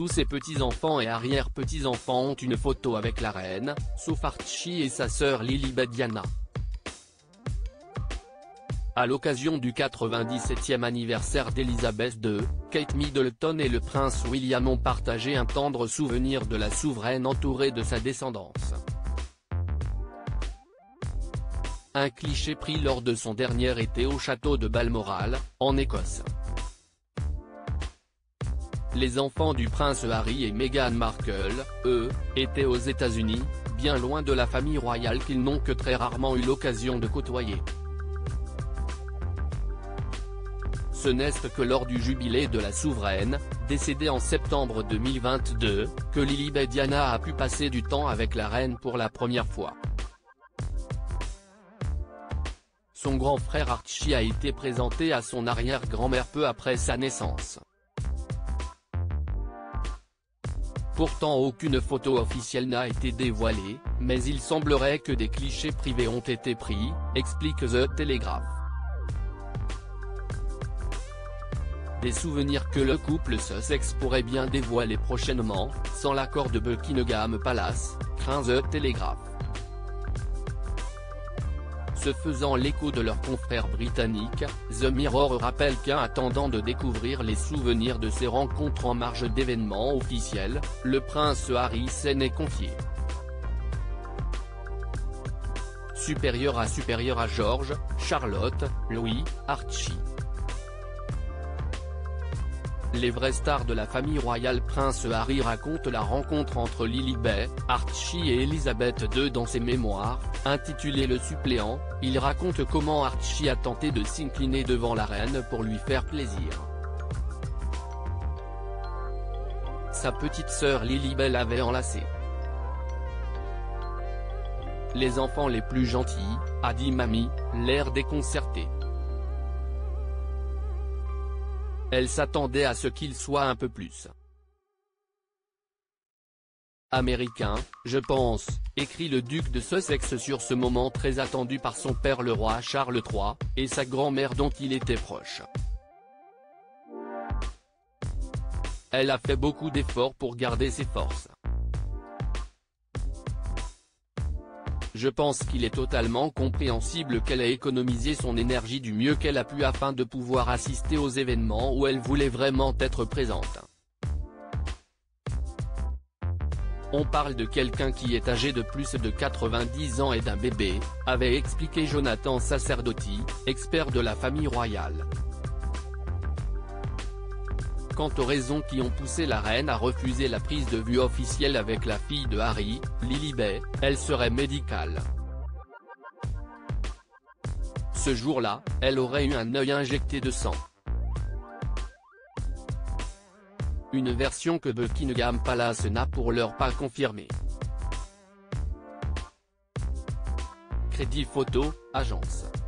Tous ses petits-enfants et arrière-petits-enfants ont une photo avec la reine, sauf Archie et sa sœur Lilibet Diana. À l'occasion du 97e anniversaire d'Élisabeth II, Kate Middleton et le prince William ont partagé un tendre souvenir de la souveraine entourée de sa descendance. Un cliché pris lors de son dernier été au château de Balmoral, en Écosse. Les enfants du prince Harry et Meghan Markle, eux, étaient aux États-Unis, bien loin de la famille royale qu'ils n'ont que très rarement eu l'occasion de côtoyer. Ce n'est que lors du jubilé de la souveraine, décédée en septembre 2022, que Lilibet Diana a pu passer du temps avec la reine pour la première fois. Son grand frère Archie a été présenté à son arrière-grand-mère peu après sa naissance. Pourtant aucune photo officielle n'a été dévoilée, mais il semblerait que des clichés privés ont été pris, explique The Telegraph. Des souvenirs que le couple Sussex pourrait bien dévoiler prochainement, sans l'accord de Buckingham Palace, craint The Telegraph. Se faisant l'écho de leurs confrères britanniques, The Mirror rappelle qu'en attendant de découvrir les souvenirs de ces rencontres en marge d'événements officiels, le prince Harry s'en est confié. Supérieur à George, Charlotte, Louis, Archie. Les vraies stars de la famille royale. Prince Harry raconte la rencontre entre Lilibet, Archie et Élisabeth II dans ses mémoires, intitulé Le suppléant. Il raconte comment Archie a tenté de s'incliner devant la reine pour lui faire plaisir. Sa petite sœur Lilibet l'avait enlacé. Les enfants les plus gentils, a dit Mamie, l'air déconcerté. Elle s'attendait à ce qu'il soit un peu plus américain, je pense, écrit le duc de Sussex sur ce moment très attendu par son père le roi Charles III, et sa grand-mère dont il était proche. Elle a fait beaucoup d'efforts pour garder ses forces. Je pense qu'il est totalement compréhensible qu'elle ait économisé son énergie du mieux qu'elle a pu afin de pouvoir assister aux événements où elle voulait vraiment être présente. On parle de quelqu'un qui est âgé de plus de 90 ans et d'un bébé, avait expliqué Jonathan Sacerdoti, expert de la famille royale. Quant aux raisons qui ont poussé la reine à refuser la prise de vue officielle avec la fille de Harry, Lilibet, elle serait médicale. Ce jour-là, elle aurait eu un œil injecté de sang. Une version que Buckingham Palace n'a pour l'heure pas confirmée. Crédit Photo, agence.